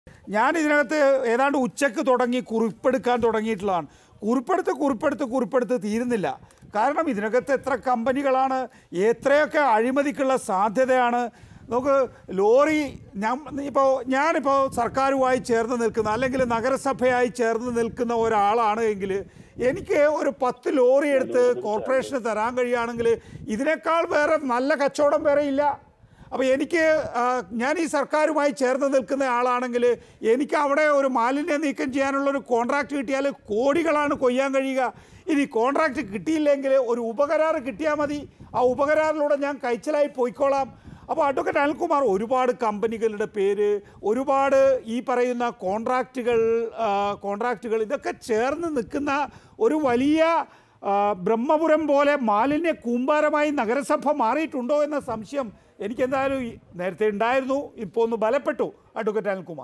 ഞാൻ ഇതിനകത്ത് ഏതാണ്ട് ഉച്ചക്ക് തുടങ്ങി കുറിപ്പെടുക്കാൻ തുടങ്ങിയിട്ടുള്ളതാണ്. കുറിപ്പെടുത്ത് തീരുന്നില്ല. കാരണം ഇതിനകത്ത് എത്ര കമ്പനികളാണ്, എത്രയൊക്കെ അഴിമതിക്കുള്ള സാധ്യതയാണ്. നമുക്ക് ലോറി ഞാനിപ്പോൾ സർക്കാരുമായി ചേർന്ന് നിൽക്കുന്ന അല്ലെങ്കിൽ നഗരസഭയായി ചേർന്ന് നിൽക്കുന്ന ഒരാളാണ് എങ്കിൽ എനിക്ക് ഒരു 10 ലോറി എടുത്ത് കോർപ്പറേഷന് തരാൻ കഴിയുകയാണെങ്കിൽ ഇതിനേക്കാൾ വേറെ നല്ല കച്ചവടം വേറെ ഇല്ല. അപ്പോൾ ഞാൻ ഈ സർക്കാരുമായി ചേർന്ന് നിൽക്കുന്ന ആളാണെങ്കിൽ എനിക്ക് അവിടെ ഒരു മാലിന്യം നീക്കം ചെയ്യാനുള്ളൊരു കോൺട്രാക്റ്റ് കിട്ടിയാൽ കോടികളാണ് കൊയ്യാൻ കഴിയുക. ഇനി കോൺട്രാക്റ്റ് കിട്ടിയില്ലെങ്കിൽ ഒരു ഉപകരാർ കിട്ടിയാൽ മതി. ആ ഉപകരാറിലൂടെ ഞാൻ കഴിച്ചലായി പോയിക്കോളാം. അപ്പോൾ അഡ്വക്കേറ്റ് അനിൽകുമാർ ഒരുപാട് കമ്പനികളുടെ പേര്, ഒരുപാട് ഈ പറയുന്ന കോൺട്രാക്റ്റുകൾ ഇതൊക്കെ ചേർന്ന് നിൽക്കുന്ന ഒരു വലിയ ബ്രഹ്മപുരം പോലെ മാലിന്യ കൂമ്പാരമായി നഗരസഭ മാറിയിട്ടുണ്ടോ എന്ന സംശയം എനിക്കെന്തായാലും നേരത്തെ ഉണ്ടായിരുന്നു. ഇപ്പോൾ ഒന്ന് ബലപ്പെട്ടു. അഡ്വക്കേറ്റ് അനിൽകുമാർ.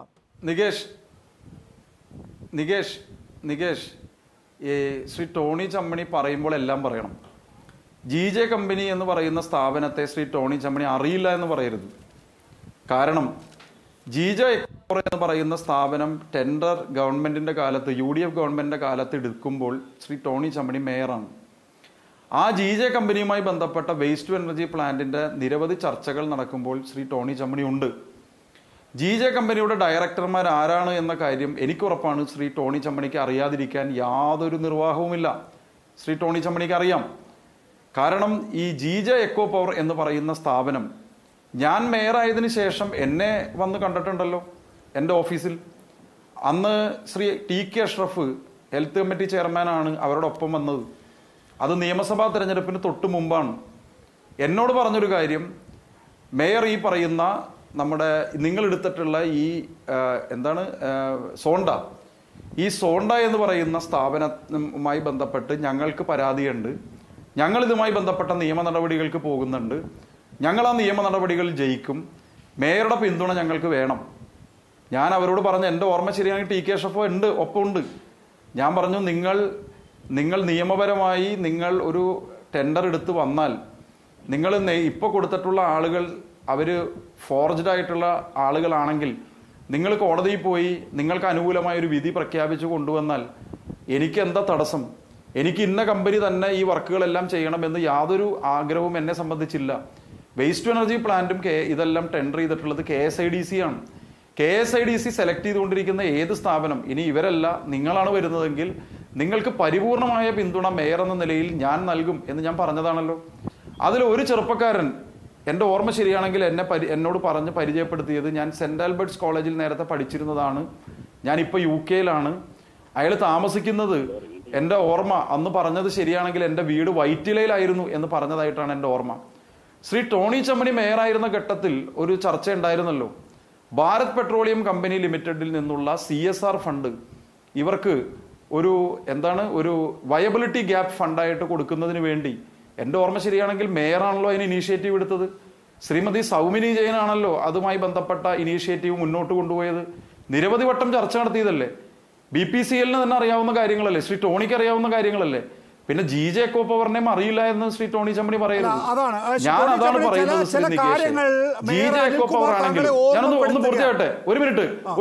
നികേഷ് ശ്രീ ടോണി ചമ്മണി പറയുമ്പോൾ എല്ലാം പറയണം. GJ കമ്പനി എന്ന് പറയുന്ന സ്ഥാപനത്തെ ശ്രീ ടോണി ചമ്മണി അറിയില്ല എന്ന് പറയരുത്. കാരണം GJ എന്ന് പറയുന്ന സ്ഥാപനം ടെൻഡർ ഗവൺമെന്റിന്റെ കാലത്ത്, UDF ഗവൺമെന്റിന്റെ കാലത്ത് എടുക്കുമ്പോൾ ശ്രീ ടോണി ചമ്മണി മേയറാണ്. ആ GJ കമ്പനിയുമായി ബന്ധപ്പെട്ട വേസ്റ്റ് ടു എനർജി പ്ലാന്റിന്റെ നിരവധി ചർച്ചകൾ നടക്കുമ്പോൾ ശ്രീ ടോണി ചമ്മണി ഉണ്ട്. GJ കമ്പനിയുടെ ഡയറക്ടർമാർ ആരാണ് എന്ന കാര്യം എനിക്കുറപ്പാണ് ശ്രീ ടോണി ചമ്മണിക്ക് അറിയാതിരിക്കാൻ യാതൊരു നിർവാഹവുമില്ല. ശ്രീ ടോണി ചമ്മണിക്ക് അറിയാം. കാരണം ഈ GJ എക്കോ പവർ എന്ന് പറയുന്ന സ്ഥാപനം ഞാൻ മേയറായതിനു ശേഷം എന്നെ വന്ന് കണ്ടിട്ടുണ്ടല്ലോ എൻ്റെ ഓഫീസിൽ. അന്ന് Shri TK Ashraf health committee ചെയർമാനാണ് അവരുടെ ഒപ്പം വന്നത്. അത് നിയമസഭാ തെരഞ്ഞെടുപ്പിന് തൊട്ട് മുമ്പാണ്. എന്നോട് പറഞ്ഞൊരു കാര്യം, മേയർ ഈ പറയുന്ന നമ്മുടെ നിങ്ങൾ എടുത്തിട്ടുള്ള ഈ ഈ സോണ്ട എന്ന് പറയുന്ന സ്ഥാപനവുമായി ബന്ധപ്പെട്ട് ഞങ്ങൾക്ക് പരാതിയുണ്ട്, ഞങ്ങൾ ഇതുമായി ബന്ധപ്പെട്ട നിയമ നടപടികൾക്ക് പോകുന്നുണ്ട്, ഞങ്ങൾ ആ നിയമ നടപടികൾ ജയിക്കും, മേയറുടെ പിന്തുണ ഞങ്ങൾക്ക് വേണം. ഞാൻ അവരോട് പറഞ്ഞു, എൻ്റെ ഓർമ്മ ശരിയാണെങ്കിൽ TK അഷ്റഫ് ഉണ്ട്, ഒപ്പമുണ്ട്. ഞാൻ പറഞ്ഞു, നിങ്ങൾ നിയമപരമായി നിങ്ങൾ ഒരു ടെൻഡർ എടുത്ത് വന്നാൽ നിങ്ങൾ ഇപ്പോൾ കൊടുത്തിട്ടുള്ള ആളുകൾ അവർ ഫോർജ്ഡ് ആയിട്ടുള്ള ആളുകളാണെങ്കിൽ നിങ്ങൾ കോടതിയിൽ പോയി നിങ്ങൾക്ക് അനുകൂലമായ ഒരു വിധി പ്രഖ്യാപിച്ചു കൊണ്ടുവന്നാൽ എനിക്ക് എന്താ തടസ്സം? എനിക്ക് ഇന്ന കമ്പനി തന്നെ ഈ വർക്കുകളെല്ലാം ചെയ്യണമെന്ന് യാതൊരു ആഗ്രഹവും എന്നെ സംബന്ധിച്ചില്ല. വേസ്റ്റ് ടു എനർജി പ്ലാന്റും ഇതെല്ലാം ടെൻഡർ ചെയ്തിട്ടുള്ളത് KSIDC ആണ്. KSIDC സെലക്ട് ചെയ്തുകൊണ്ടിരിക്കുന്ന ഏത് സ്ഥാപനം, ഇനി ഇവരല്ല നിങ്ങളാണ് വരുന്നതെങ്കിൽ നിങ്ങൾക്ക് പരിപൂർണമായ പിന്തുണ മേയർ എന്ന നിലയിൽ ഞാൻ നൽകും എന്ന് ഞാൻ പറഞ്ഞതാണല്ലോ. അതിൽ ഒരു ചെറുപ്പക്കാരൻ എൻ്റെ ഓർമ്മ ശരിയാണെങ്കിൽ എന്നോട് പറഞ്ഞ് പരിചയപ്പെടുത്തിയത്, ഞാൻ സെന്റ് ആൽബർട്ട്സ് കോളേജിൽ നേരത്തെ പഠിച്ചിരുന്നതാണ്, ഞാനിപ്പോൾ UK അയാൾ താമസിക്കുന്നത്, എൻ്റെ ഓർമ്മ അന്ന് പറഞ്ഞത് ശരിയാണെങ്കിൽ എൻ്റെ വീട് വൈറ്റിലയിലായിരുന്നു എന്ന് പറഞ്ഞതായിട്ടാണ് എൻ്റെ ഓർമ്മ. ശ്രീ ടോണി ചമ്മണി മേയറായിരുന്ന ഘട്ടത്തിൽ ഒരു ചർച്ച ഉണ്ടായിരുന്നല്ലോ. ഭാരത് പെട്രോളിയം കമ്പനി ലിമിറ്റഡിൽ നിന്നുള്ള CSR ഫണ്ട് ഇവർക്ക് ഒരു വയബിലിറ്റി ഗ്യാപ്പ് ഫണ്ടായിട്ട് കൊടുക്കുന്നതിന് വേണ്ടി, എൻ്റെ ഓർമ്മ ശരിയാണെങ്കിൽ മേയറാണല്ലോ അതിന് ഇനീഷ്യേറ്റീവ് എടുത്തത്. ശ്രീമതി സൗമിനി ജയനാണല്ലോ അതുമായി ബന്ധപ്പെട്ട ഇനീഷ്യേറ്റീവ് മുന്നോട്ട് കൊണ്ടുപോയത്. നിരവധി വട്ടം ചർച്ച നടത്തിയതല്ലേ. BPCLന് തന്നെ അറിയാവുന്ന കാര്യങ്ങളല്ലേ, ശ്രീ ടോണിക്ക് അറിയാവുന്ന കാര്യങ്ങളല്ലേ. പിന്നെ GJ എക്കോ പവറിനെയും അറിയില്ല എന്ന് ശ്രീ ടോണി ചമ്മണി പറയരുത്. ഞാൻ അതാണ് പറയുന്നത്. GJ എക്കോ പവർ ആണെങ്കിൽ ഒന്ന് പൂർത്തിയാകട്ടെ. ഒരു മിനിറ്റ്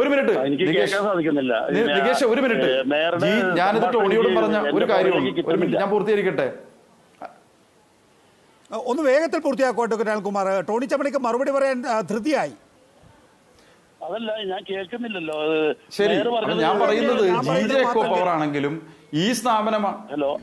നികേഷ്, ഒരു മിനിറ്റ്. ഞാനിത് ടോണിയോട് പറഞ്ഞ ഒരു കാര്യമാണ്, ഒരു മിനിറ്റ് ഞാൻ പൂർത്തീകരിക്കട്ടെ. ഒന്ന് വേഗത്തിൽ പൂർത്തിയാക്കോട്ടെ അനിൽകുമാർ. ടോണി ചമ്മണിക്ക് മറുപടി പറയാൻ ധൃതിയായി. അതല്ല, ഞാൻ കേൾക്കുന്നില്ലല്ലോ. ശരി, ഞാൻ പറയുന്നത് GJ എക്കോ പവർ ആണെങ്കിലും ഈ സ്ഥാപനമാണ്,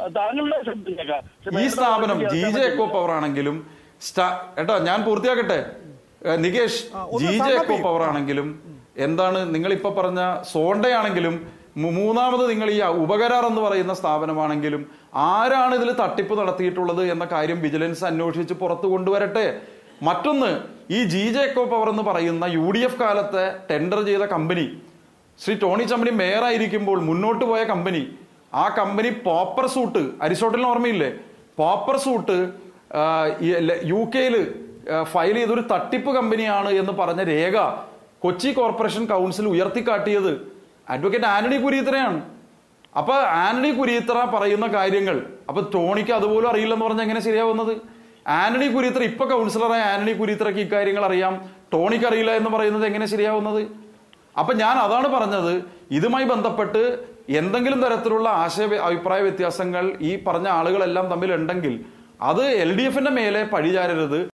ഈ സ്ഥാപനം GJ എക്കോ പവർ ആണെങ്കിലും ഏട്ടാ ഞാൻ പൂർത്തിയാക്കട്ടെ നികേഷ്. GJ എക്കോ പവർ ആണെങ്കിലും നിങ്ങൾ ഇപ്പൊ പറഞ്ഞ സോണ്ടയാണെങ്കിലും മൂന്നാമത് നിങ്ങൾ ഈ ഉപകരാർ എന്ന് പറയുന്ന സ്ഥാപനമാണെങ്കിലും ആരാണ് ഇതിൽ തട്ടിപ്പ് നടത്തിയിട്ടുള്ളത് എന്ന കാര്യം വിജിലൻസ് അന്വേഷിച്ച് പുറത്തു കൊണ്ടുവരട്ടെ. മറ്റൊന്ന്, ഈ GJ എക്കോ പവർ എന്ന് പറയുന്ന UDF കാലത്തെ ടെൻഡർ ചെയ്ത കമ്പനി, ശ്രീ ടോണി ചമ്മണി മേയറായിരിക്കുമ്പോൾ മുന്നോട്ട് പോയ കമ്പനി, ആ കമ്പനി പോപ്പർ സൂട്ട്, അരിസ്റ്റോട്ടലിന് ഓർമ്മയില്ലേ, പോപ്പർ സൂട്ട് UK ഫയൽ ചെയ്തൊരു തട്ടിപ്പ് കമ്പനിയാണ് എന്ന് പറഞ്ഞ രേഖ കൊച്ചി കോർപ്പറേഷൻ കൗൺസിൽ ഉയർത്തിക്കാട്ടിയത് അഡ്വക്കേറ്റ് ആന്റണി കുരീത്രയാണ്. അപ്പൊ ആന്റണി കുരീത്ര പറയുന്ന കാര്യങ്ങൾ അപ്പൊ ടോണിക്ക് അതുപോലും അറിയില്ലെന്ന് പറഞ്ഞാൽ എങ്ങനെ ശരിയാവുന്നത്? ആന്റണി കുരീത്ര ഇപ്പൊ കൗൺസിലറായ ആന്റണി കുരീത്രയ്ക്ക് ഇക്കാര്യങ്ങൾ അറിയാം, ടോണിക്ക് അറിയില്ല എന്ന് പറയുന്നത് എങ്ങനെ ശരിയാവുന്നത്? അപ്പൊ ഞാൻ അതാണ് പറഞ്ഞത്, ഇതുമായി ബന്ധപ്പെട്ട് എന്തെങ്കിലും തരത്തിലുള്ള അഭിപ്രായ വ്യത്യാസങ്ങൾ ഈ പറഞ്ഞ ആളുകളെല്ലാം തമ്മിൽ ഉണ്ടെങ്കിൽ അത് LDF മേലെ പഴിചാരരുത്.